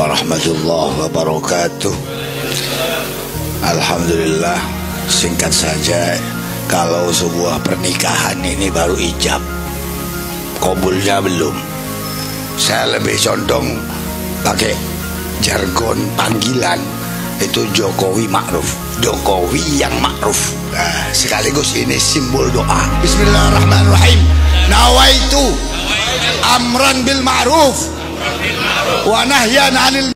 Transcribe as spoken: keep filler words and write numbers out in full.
warahmatullahi wabarakatuh. Alhamdulillah, singkat saja, kalau sebuah pernikahan ini baru ijab, kabulnya belum. Saya lebih condong pakai jargon panggilan itu Jokowi Ma'ruf, Jokowi yang Ma'ruf. Nah, sekaligus ini simbol doa. Bismillahirrahmanirrahim. Nawaitu amran bil ma'ruf wa nahyan 'anil